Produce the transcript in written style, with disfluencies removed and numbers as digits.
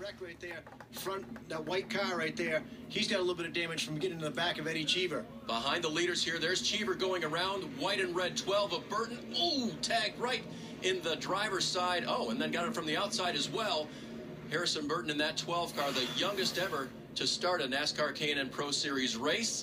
wreck right there. Front, that white car right there. He's got a little bit of damage from getting in the back of Eddie Cheever. Behind the leaders here, there's Cheever going around. White and red 12 of Burton. Ooh, tagged right in the driver's side. Oh, and then got it from the outside as well. Harrison Burton in that 12 car, the youngest ever to start a NASCAR K&N Pro Series race.